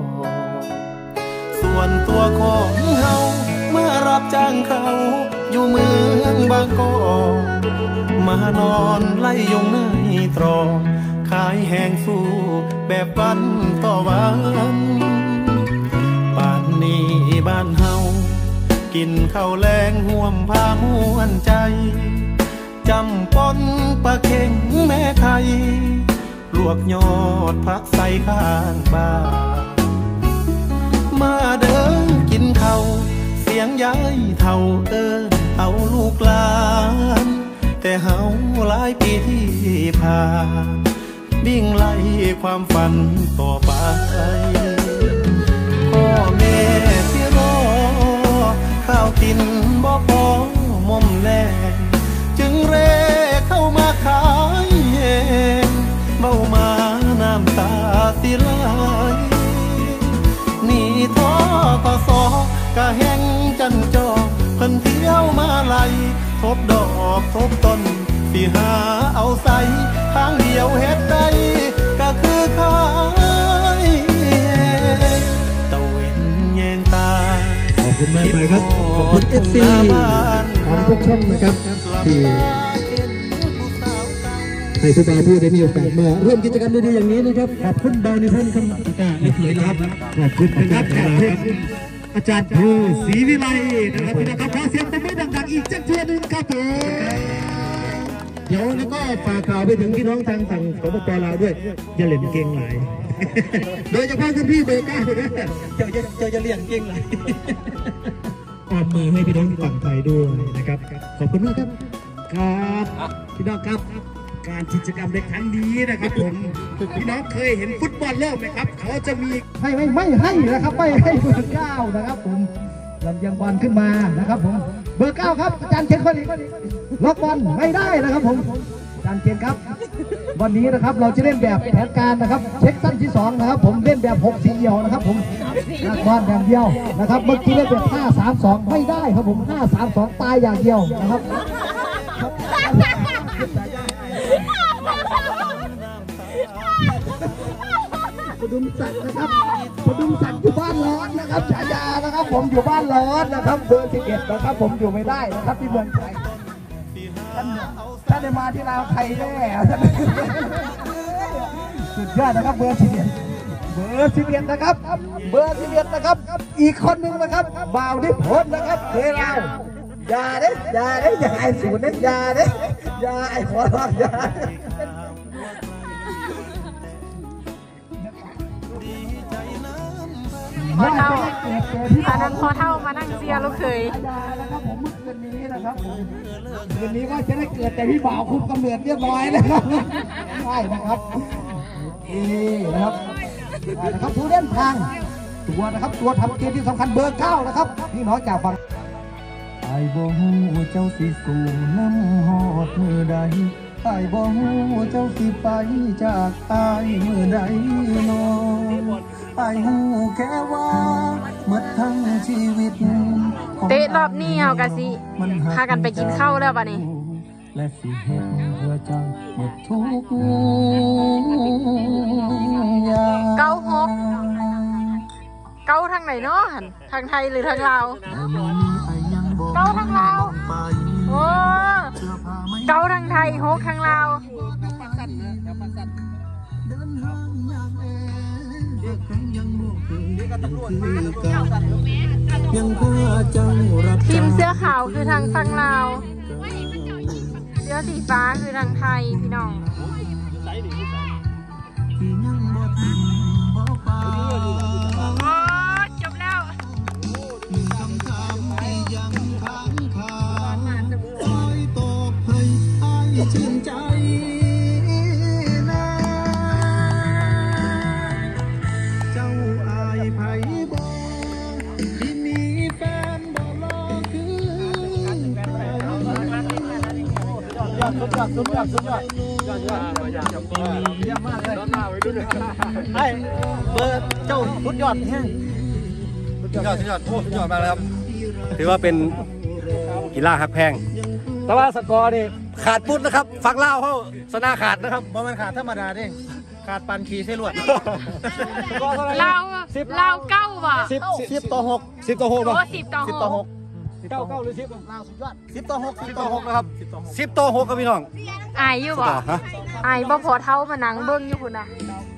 ส่วนตัวของเฮาเมื่อรับจ้างเขาอยู่เมืองบางกอกมานอนไล่ยุงในตรอกขายแห้งสู้แบบวันต่อวันป่านนี้บ้านเฮากินข้าวแลงห่วมผ้าม้วนใจจำปนปลาเค็งแม่ไข่ลวกยอดผักใส่ข้างบ้านมาเดินกินข้าวเสียงยายเท่าเอิ้นเอาลูกหลานแต่เฮาหลายปีที่ผ่านวิ่งไล่ความฝันต่อไปพ่อแม่ที่รอข้าวกินบ่พอมอมแลจึงเร่เข้ามาขายเองเบ้ามาน้ำตาสิไหลนี่ท้อกอสอกะแห้งจันจอเพิ่นเที่ยวมาไล่ทบดอกทบต้นสิหาเอาใส่ทางเดียวเฮ็ดได้ก็คือขายตะเวนแยงตาขอบคุณมากไปครับขอบคุณเอฟซีของทุกช่องนะครับที่ให้ทุกท่านผู้ได้มีโอกาสมาร่วมกิจกรรมดีๆอย่างนี้นะครับขอบคุณบาวนิพนธ์คำประกาศในสวยครับขอบคุณนะครับขอบคุณอาจารย์ภูศรีวิไลนะครับพี่น้องครับขอเสียงปรบมือดังๆอีกสักเทื่อนึงครับผมเดี๋ยวแล้วก็ฝากข่าวไปถึงพี่น้องทางฝั่งสปป.ลาวด้วยอย่าเล่นเก่งหลายโดยเฉพาะคุณพี่เบอร์เก้าเนี่ยเจ้าจะเจ้าจะเลี้ยงเก่งหลายออมมือให้พี่น้องฝั่งไทยด้วยนะครับขอบคุณมากครับครับพี่น้องครับการกิจกรรมในครั้งนี้นะครับผมพี่น้องเคยเห็นฟุตบอลโลกไหมครับเขาจะมีไม่ไม่ไม่ให้นะครับไม่ให้เบอร์เก้านะครับผมลำเลียงบอลขึ้นมานะครับผมเบอร์เก้าครับอาจารย์เชนคนนี้ล็อกบอลไม่ได้นะครับผมอาจารย์เชนครับวันนี้นะครับเราจะเล่นแบบแผนการนะครับเช็คสั้นที่สองนะครับผมเล่นแบบหกสี่เดียวนะครับผมล็อกบอลแบบเดียวนะครับเมื่อกี้เล่นแบบห้าสามสองไม่ได้ครับผมห้าสามสองตายอย่างเดียวนะครับพดุงศักดิ์นะครับพดุงศักดิ์อยู่บ้านร้อนนะครับฉายานะครับผมอยู่บ้านร้อนนะครับเบอร์สิบเอ็ดนะครับผมอยู่ไม่ได้นะครับที่เมืองไทยท่านท่านได้มาที่ลาวไทยแน่สุดยอดนะครับเบอร์สิบเอ็ดเบอร์สิบเอ็ดนะครับเบอร์สิบเอ็ดนะครับอีกคนหนึ่งนะครับบ่าวนิพนธ์นะครับเคยเราอย่าเด้อย่าเด้อย่าไอ้ศูนย์เด้อย่าเด้อย่าไอ้หัวร้อนอย่า
พอเท่าอันนั้นพอเท่ามานั่งเชียร์ลูกเคย
นะครับผมคืนนี้นะครับคืนนี้ว่าจะได้เกิดแต่พี่บ่าวคุมกำเนิดเรียบร้อยนะครับใช่นะครับนี่นะครับนะครับผู้เล่นทางตัวนะครับตัวทำเกมที่สำคัญเบอร์เก้านะครับพี่น้องจากฝั่งไอ้บ่ฮู้เจ้าสิสู่น้ำหอดมือใดไอ้บ่ฮู้เจ้าสิไปจากไอ้มือใดน้องไอ้ฮู้แค่ว่าหมดทั้งชีวิต
เตะรอบนี้เอากะสิพากันไปกินข้าวแล้วป่ะนี่
และสิเห็นเพื่อจังหมดทุกอย่าง
เก้าหกเก้าทางไหนเนาะทางไทยหรือทางลาวเก้าทางลาวโอ้เก้าทางไทยหกทางลาวทีมเสื้อขาวคือทางฝั่งลาวเสื้อสีฟ้าคือทางไทยพี่น้องจบแล้วชื่นใจนะเจ้าอายไผ่บ่ที่มีแฟนบ่รอคือ
อดสุดยอดสุดยอดสุดยอดยอดยอดยอดเยี่ยมมากเลยไอ้เบอร์เจ้าสุดยอดแห้ง
สุดยอดสุดยอดโอ้สุดยอดมากเลยครับถือว่าเป็นกีฬาฮักแพงแต่ว่าสกอร์นี่ขาดปุ๊ดนะครับฟังเล่าเขาสนาขาดนะครับ
บ่มันขาดธรรมดาเด้ขาดปันขี่ใส่ลวด
เราเราเก้าว่ะ
สิบสิบต่อหกสิบต่อหก
โอ้สิบต่อหก
สิบต่อหก
เก้าเก้าหรือสิบ
เราสุดยอดสิบต่อหกสิบต่อหก
นะครับสิบต่อหกครับพี่น้อง
อายอยู่บ่อายบ่พอเท่ามานังเบิ้งอยู่คุณนะ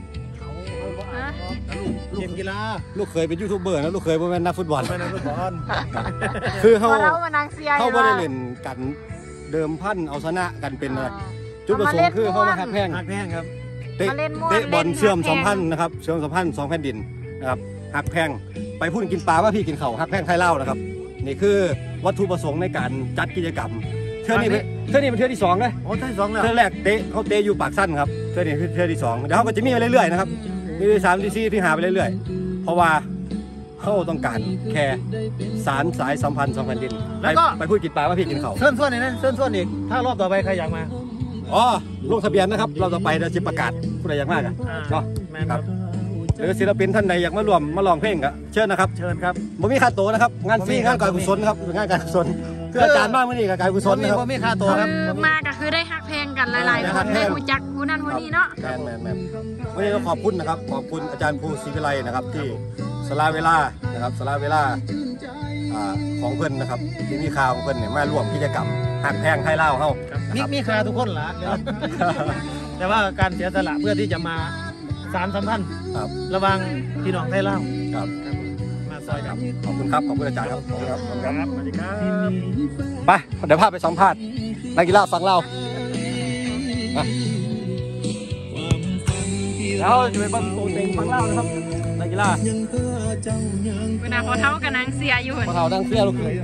ทีมกีฬา
ลูกเคยเป็นยูทูบเบอร์นะลูกเคยเป็นนักฟุตบอล
เป็นนักฟุตบอล
คือเขา
เท่ามานังเสีย
เขาไม่ได้เล่นกันเดิมพันเอาชนะกันเป็นจุดประสงค์คือเขามาหักแพง
หักแพงครับ
เตะเตะบอลเชื่อมสัมพันธ์นะครับเชื่อมสัมพันธ์สองแผ่นดินนะครับหักแพงไปพูดกินปลาว่าพี่กินเข่าหักแพงไทยเล่านะครับนี่คือวัตถุประสงค์ในการจัดกิจกรรมเทื่อนี้เทื่อนี้เป็นเทื่อที่สองเลย
โอ้ที่สองแล้ว
เทื่อแรกเตะเขาเตะอยู่ปากสั้นครับเทื่อนี้คือเทื่อที่สองเดี๋ยวเขาก็จะมีไปเรื่อยๆนะครับมีที่สามที่สี่ที่หาไปเรื่อยๆเพราะว่าเขาต้องการแค่สารสายสัมพันธ์สองแผ่นดินแล้วก็ไปพูดกินปลาว่าพี่กินเข่า
เชิญชวนนี่นะเชิญชวนอีกถ้ารอบต่อไปใครอยากมา
อ๋อลงทะเบียนนะครับเราจะไปเราจะประกาศผู้ใดอยากมากอ่ะเนาะครับหรือศิลปินท่านใดอยากมารวมมาลองเพลงก็เชิญนะครับเชิญครับบ่มีค่าตัวนะครับงานฟรีงานการกุศลครับงานการกุศลคืออาจารย์มากมื่อนี้กับการกุศลนะครับ
บ่มีค่าตัวครับ
มาก็คือได้ฮักเพลงกันหลายๆคนได้รู้จักผู้นั้นผู้นี้เนาะ
แมนแมนแมนวันนี้เราขอบคุณนะครับขอบคุณอาจารย์ภูศรีวิไลนะครับที่สละเวลานะครับสละเวลาของเพื่อนนะครับที่มีข่าวของเพื่อนเนี่ยมาร่วมกิจกรรมหักแพงไทยเล่าเฮา
มีมีค่าทุกคนล่ะแต่ว่าการเสียสละเพื่อที่จะมาสารสัมพันธ์ระหว่างพี่น้องไทยเล่า
ครับ
มาซอยครับ
ขอบคุณครับขอบคุณอาจารย์ครับขอบคุณครับ
ครับสวัสดีครับ
ไปเดี๋ยวพาไปสัมภาษณ์นักกีฬาฟังเราแล้วจะไปบังตัวเต็งฟังเล่านะครับนักกีฬา
เวลาพอเท่ากับนางเสียอยู่
พอเท่านางเสียลูกเลย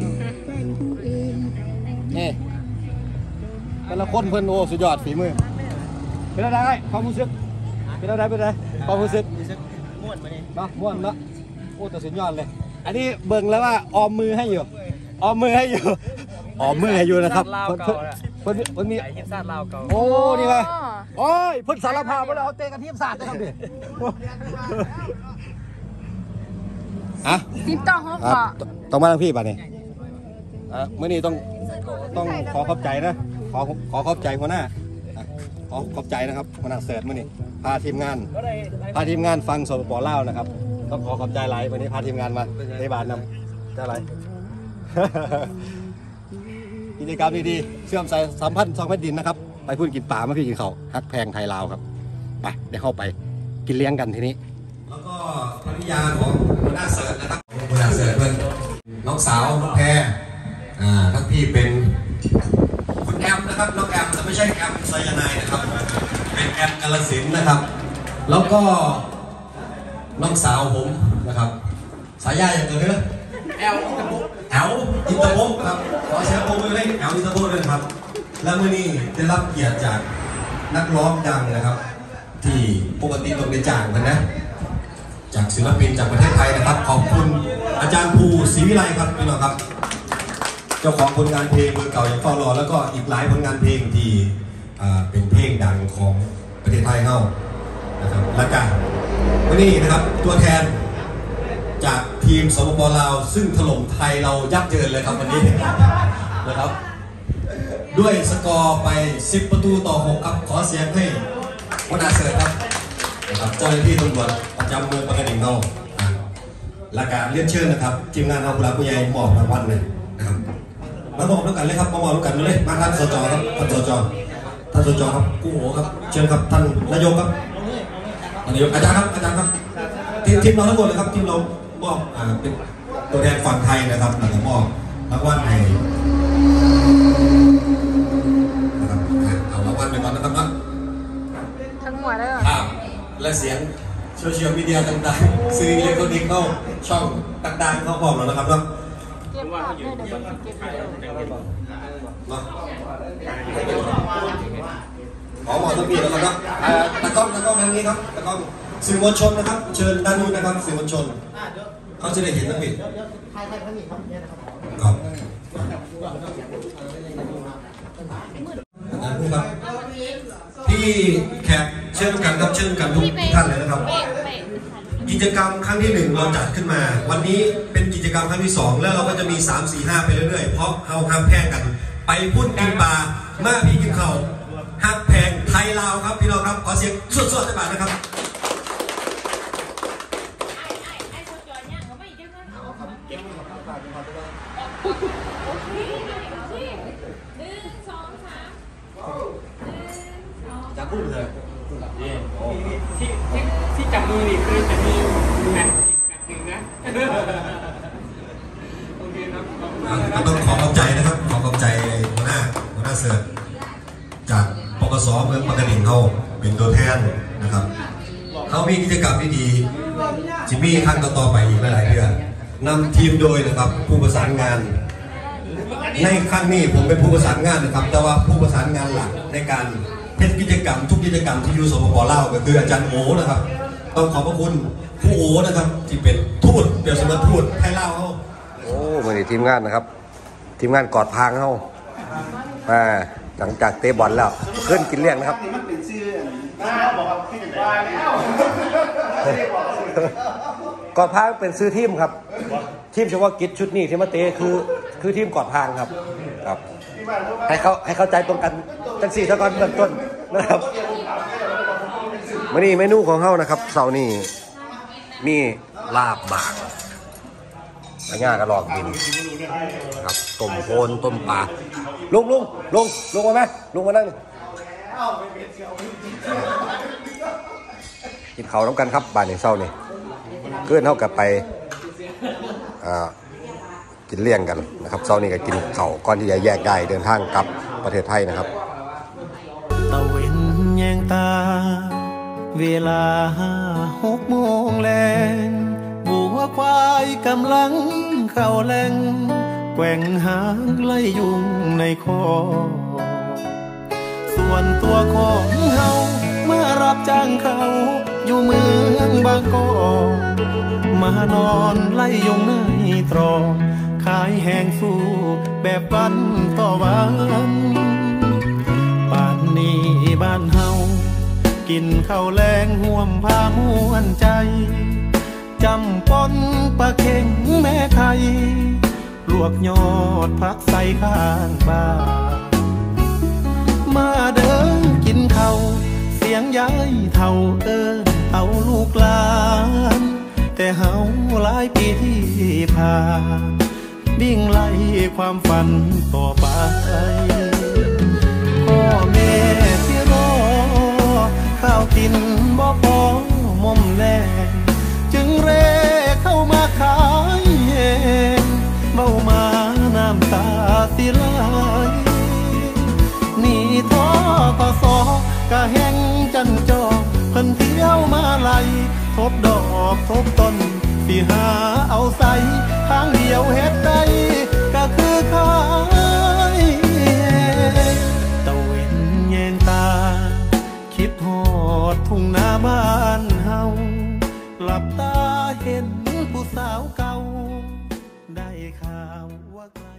นี่แต่ละคนเพิ่นโอ้สุดยอดฝีมือเป็นอะไรความรู้สึกเป็นอะไรเป็นอะไรความรู้สึกม้วนไปนี่เนาะม้วนเนาะโอ้แต่สุดยอดเลยอันนี้เบิ่งแล้วว่าออมมือให้อยู่ออมมือให้อยู่ออมมือให้อยู่นะครับเพิ่นเพิ่นเพิ่นมี
ทีมชาติลาวเก่า
โอ้นี่ไงโอ้ยเพิ่นสารภาพว่าเราเตะกันทีมชาตินะครับดิอ่ะ
สิบต่อหกก็
ต้องมาทางพี่ป่ะนี่อ่ะเมื่อนี้ต้องต้องขอขอบใจนะขอขอขอบใจหัวหน้าขอขอบใจนะครับหัวหน้าเสิร์ชมื่อนี้พาทีมงานพาทีมงานฟังสปป.ลาวนะครับต้องขอขอบใจหลายวันนี้พาทีมงานมาในบ้านนำได้ไรกิจกรรมดีๆเชื่อมสายสัมพันธ์สองแผ่นดินนะครับไปพูดกินป่ามาพี่กินเขาฮักแพงไทยลาวครับไปเดี๋ยวเข้าไปกินเลี้ยงกันทีนี้แล้วก็ภรรยาของหัวหน้าเสิร์ชนะครับหัวหน้าเสิร์ชเพื่อนน้องสาวน้องแพรอ่าทั้งพี่เป็นคุณแอมนะครับน้องแอมแต่ไม่ใช่แอมไซยาไนนะครับเป็นแอมกาลสินนะครับแล้วก็น้องสาวผมนะครับสายยาอย่างเดียวเลยแอลอินเตอร์โบแอลอินเตอร์โบครับขอเชิญโปรมือให้แอลอินเตอร์โบด้วยครับและเมื่อนี้ได้รับเกียรติจากนักร้องดังนะครับที่ปกติต้องได้จ้างกันนะจากศิลปินจากประเทศไทยนะครับขอบคุณอาจารย์ภูศรีวิไลครับพี่น้องครับเจ้าของผลงานเพลงเบอร์เก่าอย่างเฝ้ารอแล้วก็อีกหลายผลงานเพลงที่เป็นเพลงดังของประเทศไทยเฮานะครับและกันวันนี้นะครับตัวแทนจากทีมสปป.ลาวซึ่งถล่มไทยเรายับเยินเลยครับวันนี้นะครับด้วยสกอร์ไปสิบประตูต่อหกครับขอเสียงให้หัวหน้าเสิร์ฟครับนะครับเจ้าหน้าที่ตำรวจประจำเมืองปากกาดิ่งเฮาและการเรียนเชิญนะครับทีมงานเราบุรุษผู้ใหญ่มอบรางวัลเลยนะครับมามองด้วยกันเลยครับมามองด้วยกันเลยมาท่านสจครับท่านสจท่านสจครับกู้โหครับเชิญครับท่านนายกครับนายกอาจารย์ครับอาจารย์ครับทีมทีมเราทั้งหมดเลยครับทีมเรามอบอ่าเป็นตัวแทนฝั่งไทยนะครับแล้วก็มอบรางวัลให้นะครับเอารางวัลไปก่อนนะครับนะ
ทั้งหัวเลย
ภาพและเสียงโซเชียลมีเดียต่างๆสื่ออิเล็กทรอนิกส์เข้าช่องต่างๆเข้าพร้อมแล้วนะครับเนาะ
เก็บภาพด้วยเดี๋ยวเก็บ
ขอบอกตรงนี้แล้วกันครับตะก้องตะก้องทางนี้ครับตะก้องสื่อมวลชนนะครับเชิญด้านนู้นนะครับสื่อมวลชนเขาจะได้เห็นนะพี่ครับพี่แขกเชิญกันครับเชิญกันทุกท่านเลยนะครับกิจกรรมครั้งที่หนึ่งเราจัดขึ้นมาวันนี้เป็นกิจกรรมครั้งที่สองแล้วเราก็จะมีสามสี่ห้าไปเรื่อยๆเพราะเราห้ามแพงกันไปพุ่นกินปลามาพี่กินข้าวห้ามแพงไทยลาวครับพี่น้องครับขอเสียงสดๆได้บ้างนะครับจะพูดเลย
ที่ที่ที่จับมือนี่คือจะมีแมทหนึ่งนะโอเคครับ
ต้องขอขอบใจนะครับขอขอบใจหัวหน้าหัวหน้าเสิร์ฟจากปกสเมืองปากกระดิ่งเขาเป็นตัวแทนนะครับเขามีกิจกรรมที่ดีจิมมี่ครั้งต่อไปอีกหลายเดือนนำทีมโดยนะครับผู้ประสานงานในครั้งนี้ผมเป็นผู้ประสานงานนะครับแต่ว่าผู้ประสานงานหลักในการเฮ็ดกิจกรรมทุกกิจกรรมที่อยู่สปป.ลาวก็คืออาจารย์โอนะครับต้องขอบพระคุณผู้โอนะครับที่เป็นทูตเปรียบเสมือนทูตไทยลาวเขาโอ้มาดิทีมงานนะครับทีมงานกอดพางเขาอ่าหลังจากเตะบอลแล้วขึ้นกินเลี้ยงนะครับกอดพางเป็นซื้อทีมครับทีมเฉพาะกิจชุดนี้ที่มาเตะคือคือทีมกอดพางครับครับให้เขาให้เข้าใจตรงกันจังสี่ตะกอนเบื้องต้นนะครับมื้อนี้เมนูของเขานะครับเสาร์นี้มีลาบบางปลาย่ากระรอกบินครับต้มโคนต้มปลาลุงลุงลุงลุงมาไหมลุงมานั่งกินข้าวน้ำกันครับบ่ายในเช้านี่เพื่อนเท่ากับไปกินเลี้ยงกันนะครับเช้านี้ก็กินข้าวก่อนที่จะแยกได้เดินทางกลับประเทศไทยนะครับ
ตะเวนแยงตาเวลาหกโมงแลงบัวควายกำลังเข้าแหลงแกว่งหางไล่ยุงในคอส่วนตัวของเฮาเมื่อรับจ้างเขาอยู่เมืองบางกอกมานอนไล่ยุงในตรอกขายแห้งสู้แบบวันต่อวันป่านนี้บ้านเฮากินข้าวแลงห่วมพาม่วนใจจำปนปลาเค็งแม่ไข่ลวกยอดผักใส่ข้างบ้านมาเดินกินข้าวเสียงยายเท่าเอิ้นเอาลูกหลานแต่เฮาหลายปีที่ผ่านวิ่งไล่ความฝันต่อไปพ่อแม่ที่รอข้าวกินบ่พอมอมแลจึงเร่เข้ามาขายเองเมามาน้ำตาสิไหลนี่ท้อกสอกะแห้งจันจอเพิ่นเที่ยวมาไล่ทบดอกทบต้นสิหาเอาใส่ทางเดียวเฮ็ดได้ก็คือขายตะเวนแยงตาคิดฮอดทุ่งนาบ้านเฮาหลับตาเห็นผู้สาวเก่าได้ข่าวว่า